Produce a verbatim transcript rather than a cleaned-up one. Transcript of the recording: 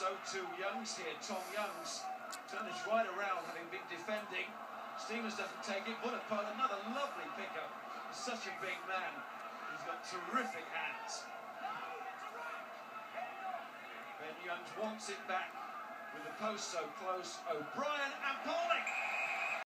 So to Youngs here, Tom Youngs. Turn this right around, having been defending. Stevens doesn't take it. What a putt, another lovely pickup. He's such a big man. He's got terrific hands. Ben Youngs wants it back with the post so close. O'Brien and Parling.